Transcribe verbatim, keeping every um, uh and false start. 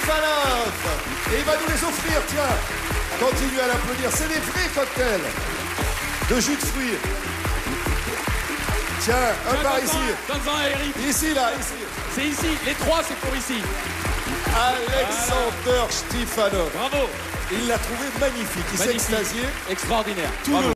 Shtifanov. Et il va nous les offrir, tiens. Continuez à l'applaudir. C'est des vrais cocktails de jus de fruits. Tiens, un par ici. Donne-en à Eric. Ici, là, ici. C'est ici. Les trois, c'est pour ici. Alexander Shtifanov. Bravo. Il l'a trouvé magnifique. Il s'est extasié. Extraordinaire. Tout le